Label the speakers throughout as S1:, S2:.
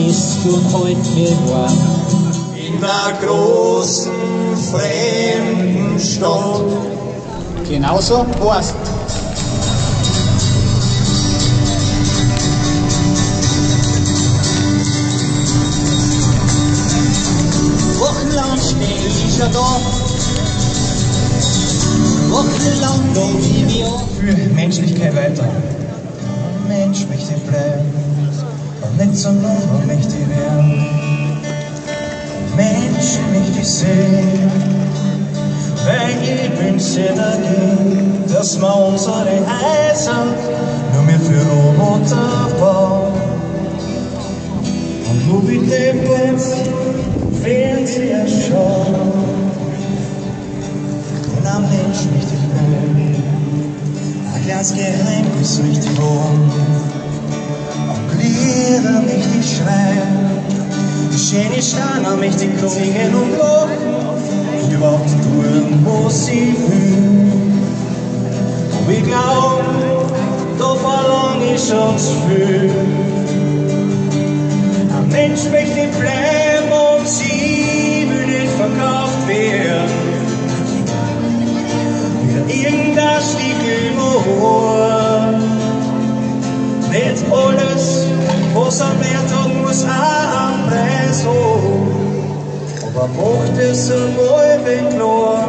S1: bist und heut mir war.
S2: In der großen, fremden Stadt.
S1: Genauso war's. Wochenlang steh ich schon da. Wochenlang da wie wir.
S3: Für Menschlichkeit weiter. Mensch möchte ich bleiben und nicht so nur möchte ich werden. Mensch möchte ich sehen, weil ich wünsche dagegen, dass wir unsere Häuser nur mehr für Roboter bauen. Und nur wie Tablets, Fernseher schauen. Und am Mensch möchte ich bleiben. Ein kleines Geheimnis möchte ich wohnen, und Lieder möchte ich schreien, die schöne Sterne möchte ich singen und lachen, und überhaupt tun, wo sie fühlen. Und ich glaub, da verlang ich schon zu viel. Ein Mensch möchte bleiben und sie will nicht verkauft werden. Irgendein Stiefel im Ohr. Nicht alles, was am Wert hat, muss auch am Preis hoch. Aber macht es einmal wenn klar.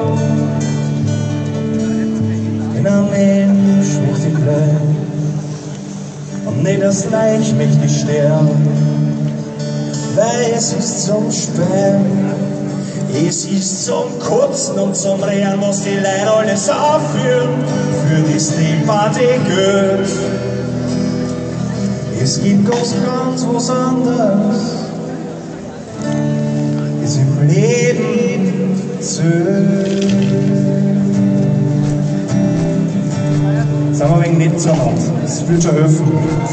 S3: Wenn ein Mensch möchte ich bleiben und nicht das Fleisch möchte ich sterben, weil es ist zum Sperren. Es ist zum Kotzen und zum Rehren, was die Leute alles aufführen, für das Debatte gehört. Es gibt ganz was anderes, das im Leben zählt. Sagen wir wegen nicht zu Hause, das wird schon helfen.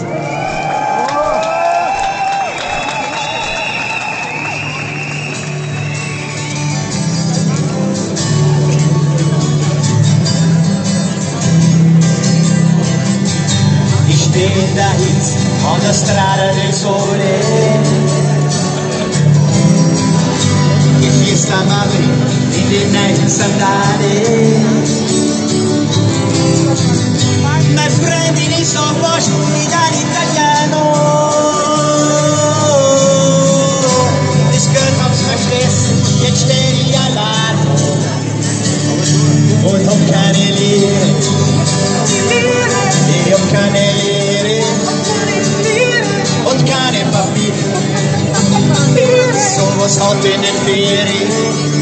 S1: In der Hitze an der Strada del Sole. Che fiesta Madrid in den neuen Sandalen. Ma prendili sopra dall'italiano. Das Geld hab's vergessen, jetzt steh ich allein. Und hab keine Lehre. Ich hab keine Lehre und keine Papiere. So was hat in den Ferien.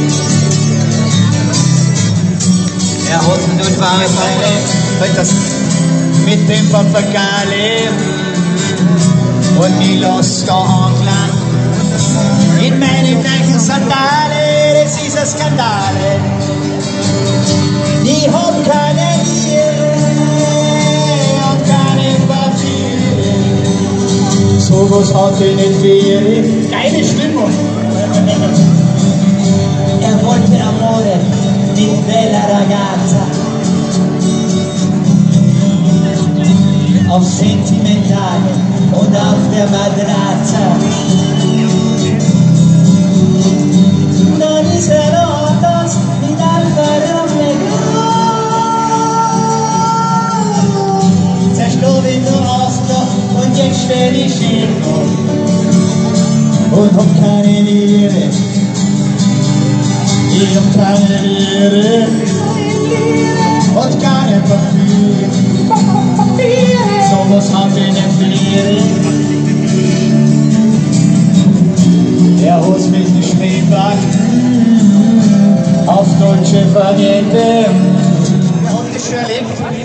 S1: Er hat nur warme Beine, weil das mit dem Papagale. Und ich lass da angelangt in meine neuen Sandale. Das ist ein Skandal. Ich hab keine Lehre. So was hat er nicht für geile Stimmung. Er wollte Amore mit bella ragazza. Auf Sentimentale und auf der Matratza. Non sarò das mit Alvaro Negro. Zerstob in der Ostloch und jetzt stell ich hin und hab keine Lehre. Ich hab keine Lehre und keine Papier. So was hat ich nicht verliere. Er hat mit dem Schneeback auf deutsche Variante. Er hat das schon erlebt.